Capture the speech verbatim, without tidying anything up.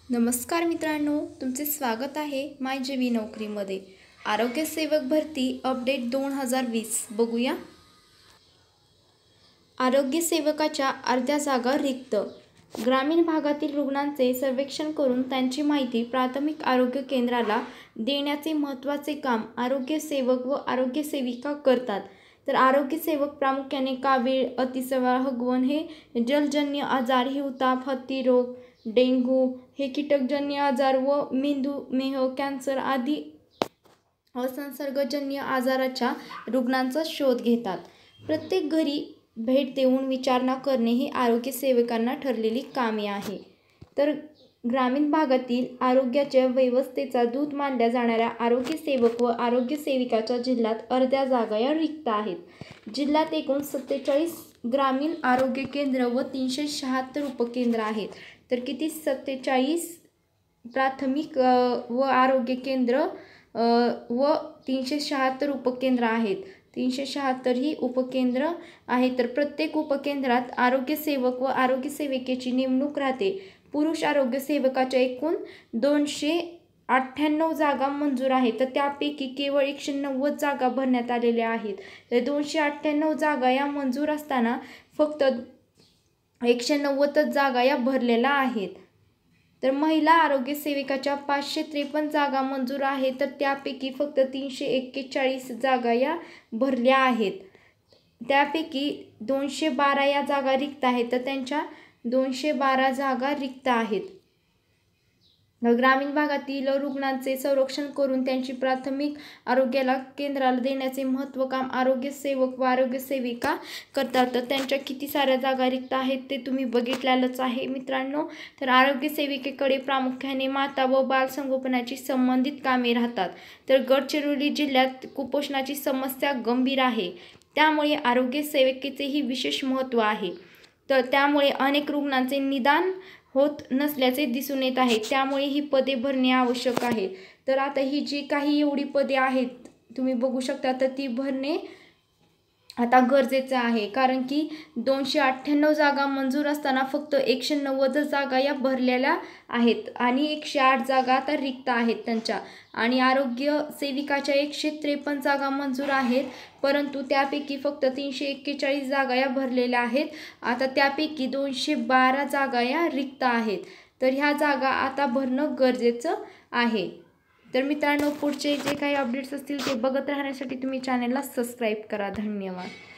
नमस्कार मित्रांनो, तुमचे स्वागत आहे माय जेवी नोकरीमध्ये। आरोग्य सेवक भरती अपडेट दोन हजार वीस बघूया। आरोग्य सेवकाच्या अर्ध्या जागा रिक्त। ग्रामीण भागातील रुग्णांचे सर्वेक्षण करून त्यांची माहिती प्राथमिक आरोग्य केंद्राला देण्याचे महत्त्वाचे काम आरोग्य सेवक व आरोग्य सेविका करतात। तर आरोग्य सेवक प्रामुख्याने कावीळ, अतिसार, हगवण हे जलजन्य आजार, हिवताप, हत्ती रोग, डेंग्यू हे कीटकजन्य आजार व मेंदूमेह, कॅन्सर आदी असंसर्गजन्य आजाराच्या रुग्णांचा शोध घेतात। प्रत्येक घरी भेट देऊन विचारणा करणे ही आरोग्य सेवकांना ठरलेली कामे आहे। तर ग्रामीण भागातील आरोग्याच्या व्यवस्थेचा दूत मानल्या जाणाऱ्या आरोग्य सेवक व आरोग्य सेविकाच्या जिल्ह्यात अर्ध्या जागा या रिक्त आहेत। जिल्ह्यात एकूण सत्तेचाळीस ग्रामीण आरोग्य केंद्र व तीनशे शहात्तर उपकेंद्र आहेत। तर किती सत्तेचाळीस प्राथमिक व आरोग्य केंद्र व तीनशे शहात्तर उपकेंद्र आहेत। तीनशे शहात्तर ही उपकेंद्र आहेत। तर प्रत्येक उपकेंद्रात आरोग्य सेवक व आरोग्य सेविकेची नेमणूक राहते। पुरुष आरोग्य सेवकाच्या एकूण दोनशे अठ्ठ्याण्णव जागा मंजूर आहेत, तर त्यापैकी केवळ एकशे नव्वद जागा भरण्यात आलेल्या आहेत। तर दोनशे अठ्ठ्याण्णव जागा या मंजूर असताना फक्त एकशे नव्वदच जागा या भरलेल्या आहेत। तर महिला आरोग्य सेविकाच्या पाचशे त्रेपन्न जागा मंजूर आहेत, तर त्यापैकी फक्त तीनशे एक्केचाळीस जागा या भरल्या आहेत। त्यापैकी दोनशे बारा या जागा रिक्त आहेत, तर त्यांच्या दोनशे बारा जागा रिक्त आहेत। ग्रामीण भागातील रुग्णांचे संरक्षण करून त्यांची प्राथमिक आरोग्याला केंद्राला देण्याचे महत्त्व काम आरोग्य सेवक व आरोग्य सेविका करतात। तर त्यांच्या किती साऱ्या जागा रिक्त आहेत ते तुम्ही बघितलेलंच आहे मित्रांनो। तर आरोग्य सेविकेकडे प्रामुख्याने माता व बालसंगोपनाची संबंधित कामे राहतात। तर गडचिरोली जिल्ह्यात कुपोषणाची समस्या गंभीर आहे, त्यामुळे आरोग्य सेविकेचेही विशेष महत्त्व आहे। तर त्यामुळे अनेक रुग्णांचे निदान होत नसल्याचे दिसून येत आहे, त्यामुळे ही पदे भरणे आवश्यक आहे। तर आता ही जी काही एवढी पदे आहेत तुम्ही बघू शकता, तर ती भरणे आता गरजेचं आहे, कारण की दोनशे अठ्ठ्याण्णव जागा मंजूर असताना फक्त एकशे नव्वद जागा या भरलेल्या आहेत आणि एकशे आठ जागा आता रिक्त आहेत त्यांच्या। आणि आरोग्य सेविकाच्या एकशे त्रेपन्न जागा मंजूर आहेत, परंतु त्यापैकी फक्त तीनशे एक्केचाळीस जागा या भरलेल्या आहेत। आता त्यापैकी दोनशे बारा जागा या रिक्त आहेत, तर ह्या जागा आता भरणं गरजेचं आहे। तर मित्रांनो, पुढचे जे काही अपडेट्स असतील ते बघत राहण्यासाठी तुम्ही चॅनलला सबस्क्राईब करा। धन्यवाद।